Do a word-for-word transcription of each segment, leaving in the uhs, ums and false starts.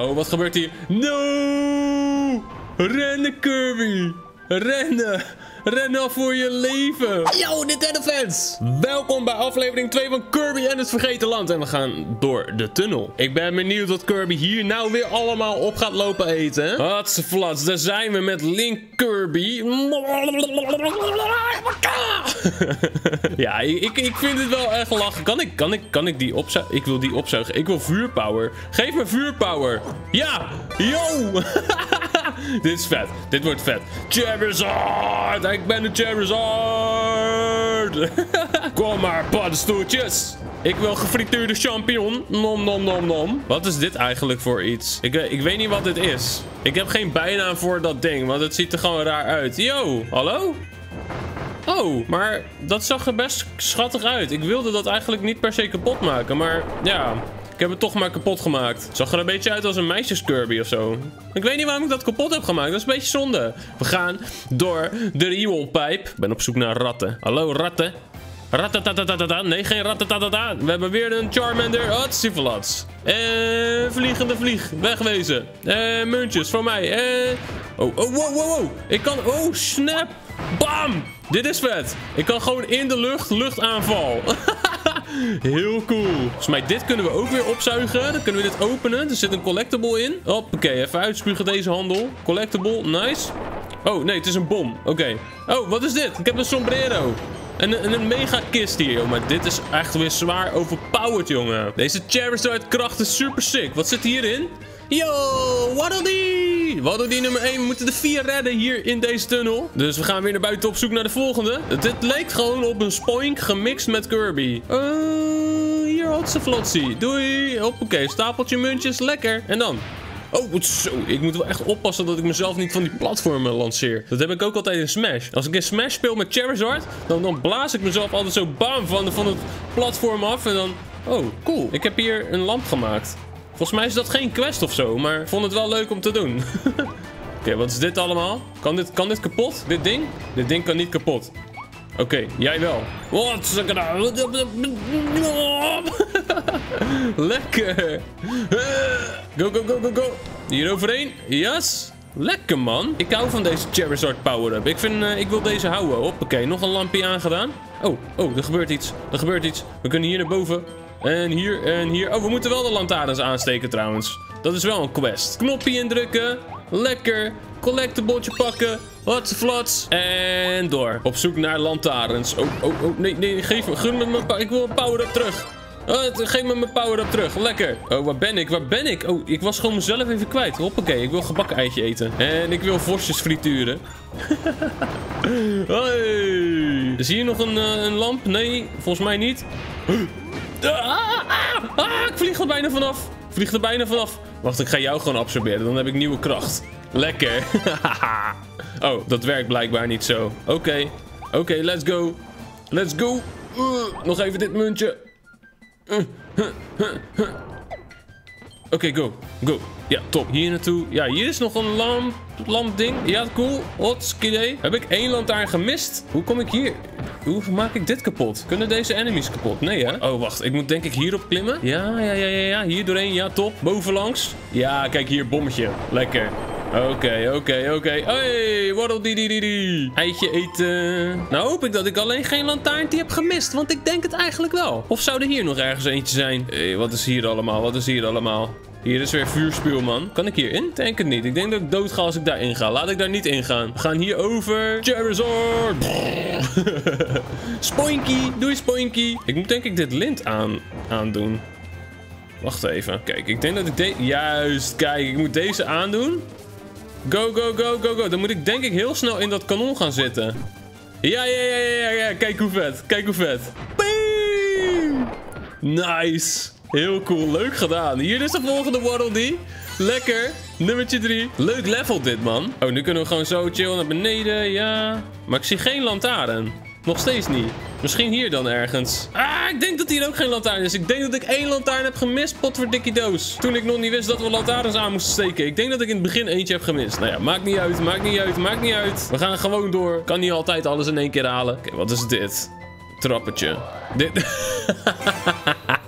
Oh, wat gebeurt hier? No! Rennen, Kirby! Rennen! Rennen voor je leven! Yo, Nintendo fans! Welkom bij aflevering twee van Kirby en het Vergeten Land. En we gaan door de tunnel. Ik ben benieuwd wat Kirby hier nou weer allemaal op gaat lopen eten. Hatseflats, daar zijn we met Link Kirby. Ja, ik, ik vind het wel echt lachen. Kan ik, kan ik, kan ik die opzuigen? Ik wil die opzuigen. Ik wil vuurpower. Geef me vuurpower. Ja! Yo! Dit is vet. Dit wordt vet. Charizard! Ik ben de Charizard! Kom maar, paddenstoeltjes! Ik wil gefrituurde champignon. Nom nom nom nom. Wat is dit eigenlijk voor iets? Ik, ik weet niet wat dit is. Ik heb geen bijnaam voor dat ding, want het ziet er gewoon raar uit. Yo, hallo? Oh, maar dat zag er best schattig uit. Ik wilde dat eigenlijk niet per se kapot maken, maar ja... Ik heb het toch maar kapot gemaakt. Het zag er een beetje uit als een meisjes Kirby of zo. Ik weet niet waarom ik dat kapot heb gemaakt. Dat is een beetje zonde. We gaan door de rioolpijp. Ik ben op zoek naar ratten. Hallo ratten. Ratatatatata. Nee, geen ratatatata. We hebben weer een Charmander. Hatseflats. En vliegende vlieg. Wegwezen. En muntjes voor mij. En... Oh, oh, wow, wow, wow. Ik kan... Oh, snap. Bam. Dit is vet. Ik kan gewoon in de lucht luchtaanval. Heel cool. Volgens mij dit kunnen we ook weer opzuigen. Dan kunnen we dit openen. Er zit een collectible in. Hoppakee, even uitspugen deze handel. Collectible, nice. Oh, nee, het is een bom. Oké. Okay. Oh, wat is dit? Ik heb een sombrero. En een, een mega kist hier. Oh, maar dit is echt weer zwaar overpowered, jongen. Deze Charizard kracht is super sick. Wat zit hierin? Yo, Waddle Dee! Waddle Dee nummer één. We moeten de vier redden hier in deze tunnel. Dus we gaan weer naar buiten op zoek naar de volgende. Dit leek gewoon op een Spoink gemixt met Kirby. Uh, hier had ze Flotsie. Doei. Hoppakee, stapeltje muntjes. Lekker. En dan... Oh, zo. Ik moet wel echt oppassen dat ik mezelf niet van die platformen lanceer. Dat heb ik ook altijd in Smash. Als ik in Smash speel met Charizard, dan, dan blaas ik mezelf altijd zo bam van, van het platform af. En dan... Oh, cool. Ik heb hier een lamp gemaakt. Volgens mij is dat geen quest of zo, maar ik vond het wel leuk om te doen. Oké, okay, wat is dit allemaal? Kan dit, kan dit kapot? Dit ding? Dit ding kan niet kapot. Oké, okay, jij wel. Wat? Lekker. Go, go, go, go, go. Hier overheen. Yes. Lekker, man. Ik hou van deze Charizard power-up. Ik vind, uh, ik wil deze houden. Hoppakee, nog een lampje aangedaan. Oh, oh, er gebeurt iets. Er gebeurt iets. We kunnen hier naar boven. En hier, en hier. Oh, we moeten wel de lantaarns aansteken trouwens. Dat is wel een quest. Knopje indrukken. Lekker. Collectibletje pakken. Hatseflats. En door. Op zoek naar lantaarns. Oh, oh, oh. Nee, nee. Geef me. Gun me mijn... Ik wil een power-up terug. Oh, geef me mijn power-up terug. Lekker. Oh, waar ben ik? Waar ben ik? Oh, ik was gewoon mezelf even kwijt. Hoppakee. Ik wil gebakken eitje eten. En ik wil vosjes frituren. Hoi. Is hier nog een, uh, een lamp? Nee, volgens mij niet. Ah, ah, ah, ik vlieg er bijna vanaf. Ik vlieg er bijna vanaf. Wacht, ik ga jou gewoon absorberen. Dan heb ik nieuwe kracht. Lekker. Oh, dat werkt blijkbaar niet zo. Oké. Okay. Oké, okay, let's go. Let's go. Uh, nog even dit muntje. Uh, huh, huh, huh. Oké, okay, go. Go. Ja, top. Hier naartoe. Ja, hier is nog een lamp, lampding. Ja, cool. Hot idee. Heb ik één lantaarn gemist? Hoe kom ik hier? Hoe maak ik dit kapot? Kunnen deze enemies kapot? Nee, hè? Oh, wacht. Ik moet denk ik hierop klimmen. Ja, ja, ja, ja, ja. Hier doorheen. Ja, top. Bovenlangs. Ja, kijk hier. Bommetje. Lekker. Oké, okay, oké, okay, oké. Okay. Hey, waddle die die die die. Eitje eten. Nou hoop ik dat ik alleen geen lantaarntje heb gemist. Want ik denk het eigenlijk wel. Of zou er hier nog ergens eentje zijn? Hé, hey, wat is hier allemaal? Wat is hier allemaal? Hier is weer vuurspuw, man. Kan ik hierin? Ik denk het niet. Ik denk dat ik dood ga als ik daarin ga. Laat ik daar niet in gaan. We gaan hier over. Charizard. Spoinky. Doei, Spoinky. Ik moet denk ik dit lint aan, aandoen. Wacht even. Kijk, ik denk dat ik deze... Juist, kijk. Ik moet deze aandoen. Go, go, go, go, go. Dan moet ik denk ik heel snel in dat kanon gaan zitten. Ja, ja, ja, ja, ja. Kijk hoe vet. Kijk hoe vet. Boom. Nice. Heel cool. Leuk gedaan. Hier is de volgende Waddle Dee. Lekker. Nummertje drie. Leuk level dit, man. Oh, nu kunnen we gewoon zo chill naar beneden. Ja. Maar ik zie geen lantaarn. Nog steeds niet. Misschien hier dan ergens. Ah, ik denk dat hier ook geen lantaarn is. Ik denk dat ik één lantaarn heb gemist. Potverdikkie doos. Toen ik nog niet wist dat we lantaarns aan moesten steken. Ik denk dat ik in het begin eentje heb gemist. Nou ja, maakt niet uit. Maakt niet uit. Maakt niet uit. We gaan gewoon door. Kan niet altijd alles in één keer halen. Oké, okay, wat is dit? Trappetje. Dit...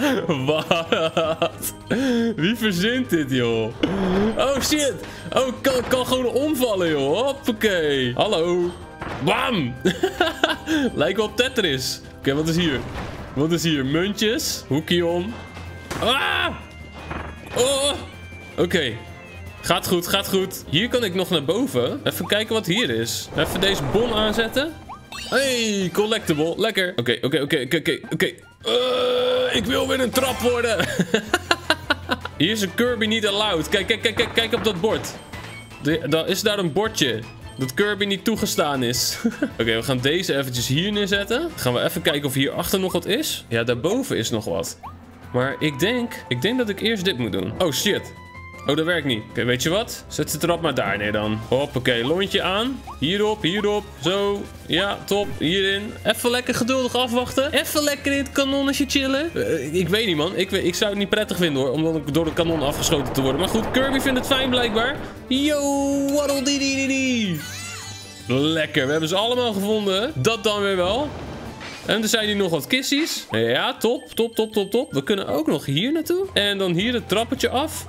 Wat? Wie verzint dit, joh? Oh, shit. Oh, ik kan, kan gewoon omvallen, joh. Hoppakee. Hallo. Bam. Lijkt wel op Tetris. Oké, okay, wat is hier? Wat is hier? Muntjes. Hoekje om. Ah! Oh! Oké. Okay. Gaat goed, gaat goed. Hier kan ik nog naar boven. Even kijken wat hier is. Even deze bon aanzetten. Hey, collectible. Lekker. Oké, oké, oké, oké, oké. Ik wil weer een trap worden. Hier is een Kirby niet allowed. Kijk, kijk, kijk, kijk, kijk op dat bord. De, dan is daar een bordje dat Kirby niet toegestaan is. Oké, okay, we gaan deze eventjes hier neerzetten. Gaan we even kijken of hierachter nog wat is. Ja, daarboven is nog wat. Maar ik denk, ik denk dat ik eerst dit moet doen. Oh, shit. Oh, dat werkt niet. Oké, okay, weet je wat? Zet de trap maar daar neer dan. Hoppakee, lontje aan. Hierop, hierop. Zo. Ja, top. Hierin. Even lekker geduldig afwachten. Even lekker in het kanonnetje chillen. Uh, ik weet niet, man. Ik, ik zou het niet prettig vinden, hoor. Om door de kanon afgeschoten te worden. Maar goed, Kirby vindt het fijn, blijkbaar. Yo, waddle dee dee dee. Lekker. We hebben ze allemaal gevonden. Dat dan weer wel. En er zijn hier nog wat kissies. Ja, top. Top, top, top, top. We kunnen ook nog hier naartoe. En dan hier het trappetje af.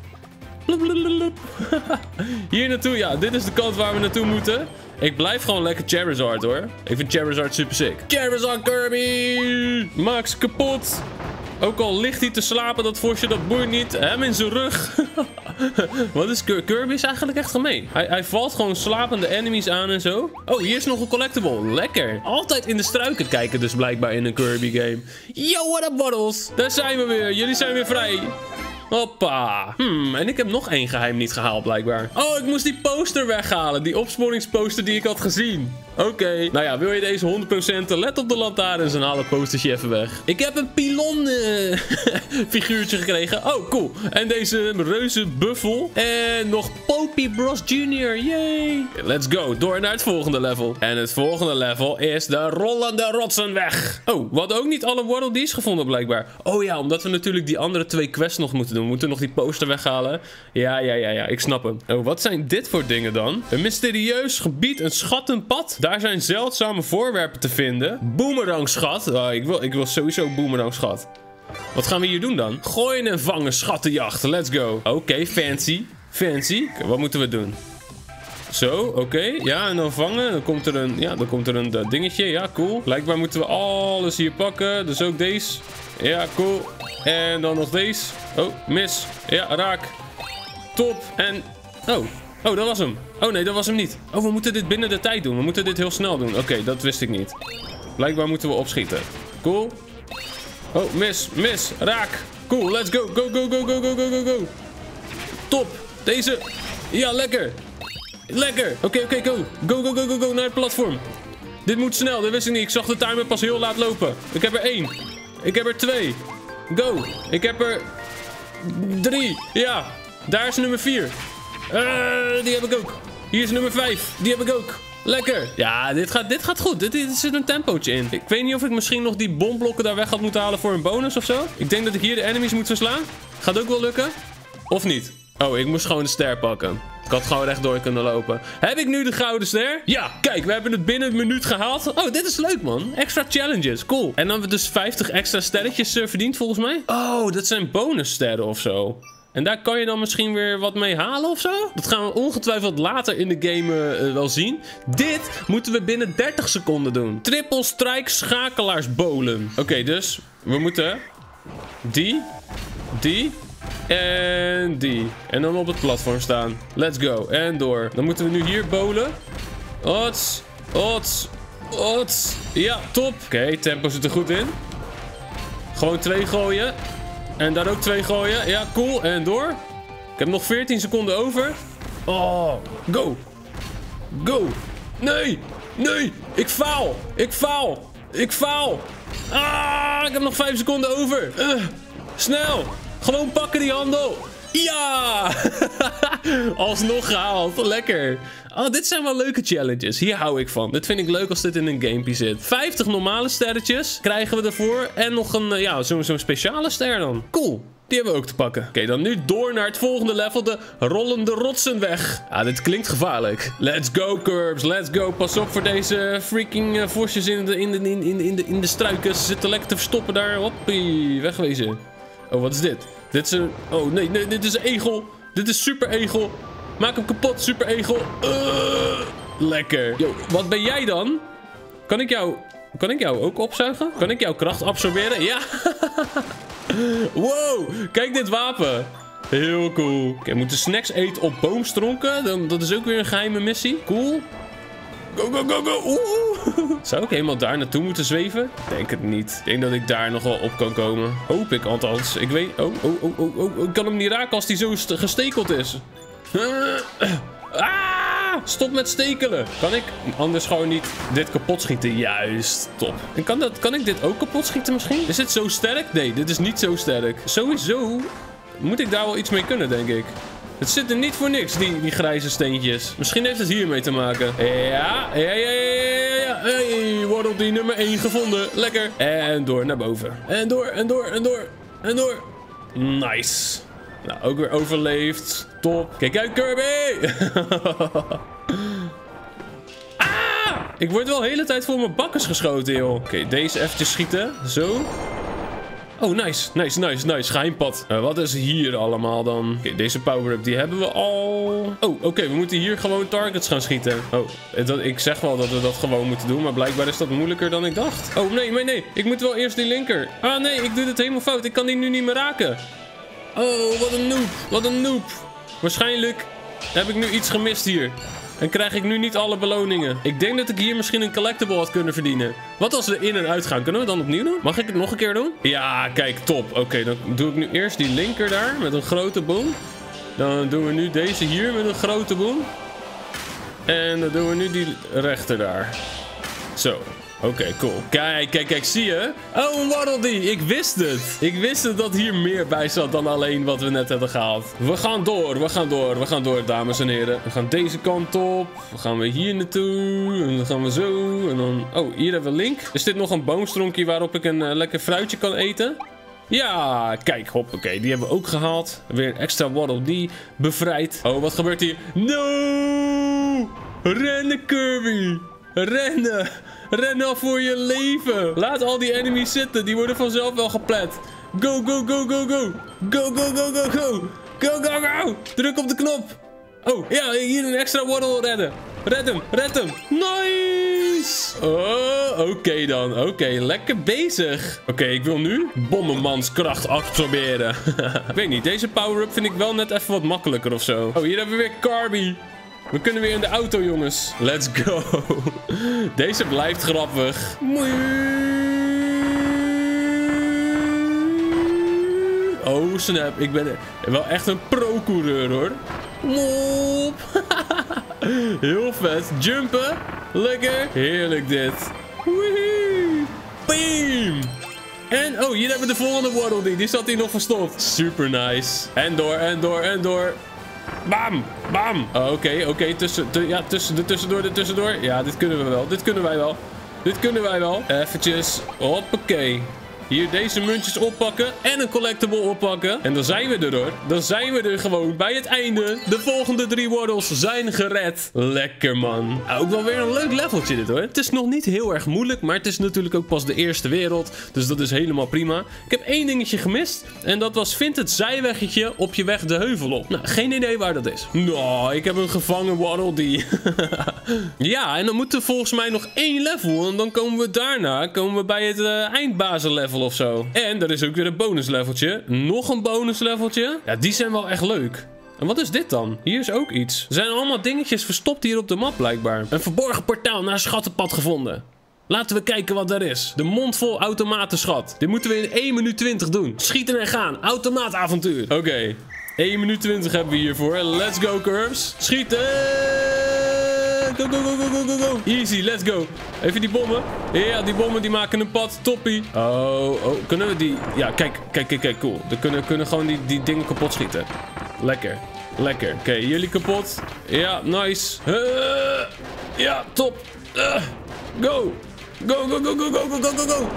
Hier naartoe, ja, dit is de kant waar we naartoe moeten. Ik blijf gewoon lekker Charizard, hoor. Ik vind Charizard super sick. Charizard Kirby! Max kapot. Ook al ligt hij te slapen, dat vosje, dat boeit niet. Hem in zijn rug. Wat is Kirby? Kirby is eigenlijk echt gemeen. Hij, hij valt gewoon slapende enemies aan en zo. Oh, hier is nog een collectible. Lekker. Altijd in de struiken kijken dus blijkbaar in een Kirby game. Yo, what up, Waddles? Daar zijn we weer. Jullie zijn weer vrij. Hoppa. Hmm, en ik heb nog één geheim niet gehaald, blijkbaar. Oh, ik moest die poster weghalen. Die opsporingsposter die ik had gezien. Oké. Okay. Nou ja, wil je deze honderd procent? Let op de lantaarns en haal het postertje even weg. Ik heb een pilon uh, figuurtje gekregen. Oh, cool. En deze reuze buffel. En nog Popey Bros junior Yay. Let's go. Door naar het volgende level. En het volgende level is de rollende rotsenweg. Oh, we hadden ook niet alle Waddle Dees gevonden, blijkbaar. Oh ja, omdat we natuurlijk die andere twee quests nog moeten doen. We moeten nog die poster weghalen. Ja, ja, ja, ja. Ik snap hem. Oh, wat zijn dit voor dingen dan? Een mysterieus gebied, een schattenpad. Daar zijn zeldzame voorwerpen te vinden. Boomerangschat. Oh, ik, wil, ik wil sowieso boomerangschat. Wat gaan we hier doen dan? Gooien en vangen, schattenjacht. Let's go. Oké, okay, fancy. Fancy. Okay, wat moeten we doen? Zo, oké. Okay. Ja, en dan vangen. Dan komt er een, ja, dan komt er een uh, dingetje. Ja, cool. Blijkbaar moeten we alles hier pakken. Dus ook deze. Ja, cool. En dan nog deze. Oh, mis. Ja, raak. Top. En... Oh. Oh, dat was hem. Oh, nee, dat was hem niet. Oh, we moeten dit binnen de tijd doen. We moeten dit heel snel doen. Oké, okay, dat wist ik niet. Blijkbaar moeten we opschieten. Cool. Oh, mis. Mis. Raak. Cool. Let's go. Go, go, go, go, go, go, go, go. Top. Deze. Ja, lekker. Lekker. Oké, okay, oké, okay, go. Go, go, go, go, go. Naar het platform. Dit moet snel. Dat wist ik niet. Ik zag de timer pas heel laat lopen. Ik heb er één. Ik heb er twee. Go. Ik heb er... Drie. Ja. Daar is nummer vier. Uh, die heb ik ook. Hier is nummer vijf. Die heb ik ook. Lekker. Ja, dit gaat, dit gaat goed. Dit, dit zit een tempootje in. Ik weet niet of ik misschien nog die bomblokken daar weg had moeten halen voor een bonus of zo. Ik denk dat ik hier de enemies moet verslaan. Gaat ook wel lukken. Of niet? Oh, ik moest gewoon de ster pakken. Ik had gewoon rechtdoor kunnen lopen. Heb ik nu de gouden ster? Ja, kijk, we hebben het binnen een minuut gehaald. Oh, dit is leuk, man. Extra challenges. Cool. En dan hebben we dus vijftig extra sterretjes uh, verdiend, volgens mij. Oh, dat zijn bonussterren of zo. En daar kan je dan misschien weer wat mee halen of zo? Dat gaan we ongetwijfeld later in de game uh, wel zien. Dit moeten we binnen dertig seconden doen. Triple strike schakelaarsbolen. Oké, okay, dus we moeten die, die en die. En dan op het platform staan. Let's go. En door. Dan moeten we nu hier bolen. Ots, ots, ots. Ja, top. Oké, okay, tempo zit er goed in. Gewoon twee gooien. En daar ook twee gooien. Ja, cool. En door. Ik heb nog veertien seconden over. Oh, go. Go. Nee. Nee. Ik faal. Ik faal. Ik faal. Ah, ik heb nog vijf seconden over. Uh, snel. Gewoon pakken die handel. Ja. Alsnog gehaald. Lekker. Oh, dit zijn wel leuke challenges. Hier hou ik van. Dit vind ik leuk als dit in een gamepje zit. vijftig normale sterretjes krijgen we ervoor. En nog een, ja, zo'n zo speciale ster dan. Cool. Die hebben we ook te pakken. Oké, okay, dan nu door naar het volgende level. De rollende rotsenweg. Ah, dit klinkt gevaarlijk. Let's go, Curbs. Let's go. Pas op voor deze freaking uh, vosjes in de, in, de, in, de, in, de, in de struiken. Ze zitten lekker te verstoppen daar. Hoppie. Wegwezen. Oh, wat is dit? Dit is een... Oh, nee, nee, dit is een egel. Dit is super egel. Maak hem kapot, super egel. Uh, lekker. Yo, wat ben jij dan? Kan ik jou... Kan ik jou ook opzuigen? Kan ik jouw kracht absorberen? Ja. Wow, kijk dit wapen. Heel cool. Oké, okay, we moeten snacks eten op boomstronken. Dan, dat is ook weer een geheime missie. Cool. Go, go, go, go. Oeh. Zou ik helemaal daar naartoe moeten zweven? Ik denk het niet. Ik denk dat ik daar nog wel op kan komen. Hoop ik althans. Ik weet... Oh, oh, oh, oh, oh. Ik kan hem niet raken als hij zo gestekeld is. Ah, stop met stekelen. Kan ik anders gewoon niet dit kapot schieten? Juist, top. En kan, dat, kan ik dit ook kapot schieten misschien? Is dit zo sterk? Nee, dit is niet zo sterk. Sowieso moet ik daar wel iets mee kunnen, denk ik. Het zit er niet voor niks, die, die grijze steentjes. Misschien heeft het hiermee te maken. Ja, ja, ja, ja, ja, ja. Hey, Waddle Dee nummer één gevonden. Lekker. En door naar boven. En door, en door, en door. En door. Nice. Nou, ook weer overleefd. Top. Kijk uit, Kirby. Ah! Ik word wel de hele tijd voor mijn bakkers geschoten, joh. Oké, okay, deze eventjes schieten. Zo. Oh, nice. Nice, nice, nice. Geheimpad. Uh, wat is hier allemaal dan? Oké, okay, deze power-up, die hebben we al. Oh, oké. Okay, we moeten hier gewoon targets gaan schieten. Oh, dat, ik zeg wel dat we dat gewoon moeten doen. Maar blijkbaar is dat moeilijker dan ik dacht. Oh, nee, nee, nee. Ik moet wel eerst die linker. Ah, nee. Ik doe dit helemaal fout. Ik kan die nu niet meer raken. Oh, wat een noob. Wat een noob. Waarschijnlijk heb ik nu iets gemist hier. En krijg ik nu niet alle beloningen. Ik denk dat ik hier misschien een collectible had kunnen verdienen. Wat als we in en uit gaan? Kunnen we het dan opnieuw doen? Mag ik het nog een keer doen? Ja, kijk, top. Oké, okay, dan doe ik nu eerst die linker daar met een grote boom. Dan doen we nu deze hier met een grote boom. En dan doen we nu die rechter daar. Zo. Oké, okay, cool. Kijk, kijk, kijk, zie je? Oh, een Waddle Dee. Ik wist het. Ik wist het dat hier meer bij zat dan alleen wat we net hebben gehaald. We gaan door, we gaan door, we gaan door, dames en heren. We gaan deze kant op. Dan gaan we hier naartoe. En dan gaan we zo. En dan... Oh, hier hebben we Link. Is dit nog een boomstronkje waarop ik een uh, lekker fruitje kan eten? Ja, kijk, hop, oké, okay, die hebben we ook gehaald. Weer een extra Waddle Dee bevrijd. Oh, wat gebeurt hier? No! Rennen, Kirby! Rennen! Ren al voor je leven! Laat al die enemies zitten, die worden vanzelf wel geplet. Go, go, go, go, go! Go, go, go, go, go! Go, go, go! Druk op de knop! Oh, ja, hier een extra Waddle redden. Red hem, red hem! Nice! Oh, oké okay dan. Oké, okay, lekker bezig. Oké, okay, ik wil nu bommenmanskracht absorberen. Ik weet niet, deze power-up vind ik wel net even wat makkelijker of zo. Oh, hier hebben we weer Kirby. We kunnen weer in de auto, jongens. Let's go. Deze blijft grappig. Oh, snap. Ik ben wel echt een pro-coureur, hoor. Mop. Heel vet. Jumpen. Lekker. Heerlijk, dit. Wee. Beam. En, oh, hier hebben we de volgende Waddle Dee. Die zat hier nog verstopt. Super nice. En door, en door, en door. Bam! Bam! Oké, oh, oké. Okay. Tussen, ja, tussen, de tussendoor, de tussendoor. Ja, dit kunnen we wel. Dit kunnen wij wel. Dit kunnen wij wel. Eventjes. Hoppakee. Hier deze muntjes oppakken en een collectible oppakken. En dan zijn we er, hoor. Dan zijn we er gewoon bij het einde. De volgende drie Waddles zijn gered. Lekker, man. Ook wel weer een leuk leveltje dit, hoor. Het is nog niet heel erg moeilijk, maar het is natuurlijk ook pas de eerste wereld. Dus dat is helemaal prima. Ik heb één dingetje gemist. En dat was, vind het zijweggetje op je weg de heuvel op. Nou, geen idee waar dat is. Nou, ik heb een gevangen Waddle Dee. Ja, en dan moet er volgens mij nog één level. En dan komen we daarna komen we bij het uh, eindbazenlevel of zo. En er is ook weer een bonusleveltje. Nog een bonusleveltje. Ja, die zijn wel echt leuk. En wat is dit dan? Hier is ook iets. Er zijn allemaal dingetjes verstopt hier op de map blijkbaar. Een verborgen portaal naar een schattenpad gevonden. Laten we kijken wat daar is. De mondvol automatenschat. Dit moeten we in één minuut twintig doen. Schieten en gaan. Automaatavontuur. Oké. Okay. één minuut twintig hebben we hiervoor. Let's go, Curbs. Schieten. Go, go, go, go, go, go, go. Easy, let's go. Even die bommen. Ja, die bommen die maken een pad. Toppie. Oh, oh. Kunnen we die... Ja, kijk, kijk, kijk, kijk. Cool. We kunnen, kunnen gewoon die, die dingen kapot schieten. Lekker. Lekker. Oké, okay, jullie kapot. Ja, nice. Uh, ja, top. Uh, go. Go, go, go, go, go, go, go, go, go.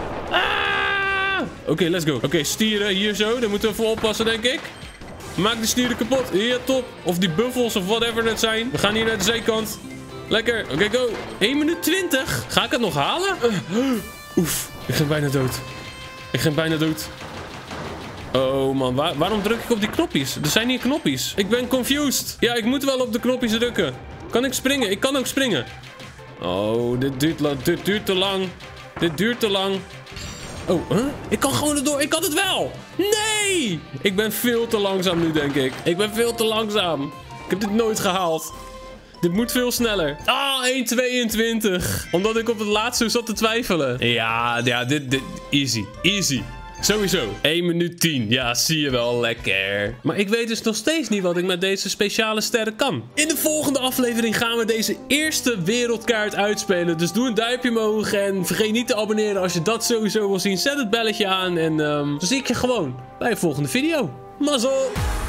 Ah! Oké, okay, let's go. Oké, okay, stieren hier zo. Daar moeten we voor oppassen, denk ik. Maak die stieren kapot. Ja, top. Of die buffels of whatever dat zijn. We gaan hier naar de zijkant. Lekker. Oké, okay, go. één minuut twintig. Ga ik het nog halen? Uh, uh. Oef. Ik ging bijna dood. Ik ging bijna dood. Oh man, waar, waarom druk ik op die knopjes? Er zijn hier knopjes. Ik ben confused. Ja, ik moet wel op de knopjes drukken. Kan ik springen? Ik kan ook springen. Oh, dit duurt, dit duurt te lang. Dit duurt te lang. Oh, huh? Ik kan gewoon erdoor. Ik kan het wel. Nee! Ik ben veel te langzaam nu, denk ik. Ik ben veel te langzaam. Ik heb dit nooit gehaald. Dit moet veel sneller. Ah, één tweeëntwintig. Omdat ik op het laatste zat te twijfelen. Ja, ja, dit, dit, easy. Easy. Sowieso. één minuut tien. Ja, zie je wel. Lekker. Maar ik weet dus nog steeds niet wat ik met deze speciale sterren kan. In de volgende aflevering gaan we deze eerste wereldkaart uitspelen. Dus doe een duimpje omhoog. En vergeet niet te abonneren als je dat sowieso wil zien. Zet het belletje aan. En um, dan zie ik je gewoon bij een volgende video. Mazzel!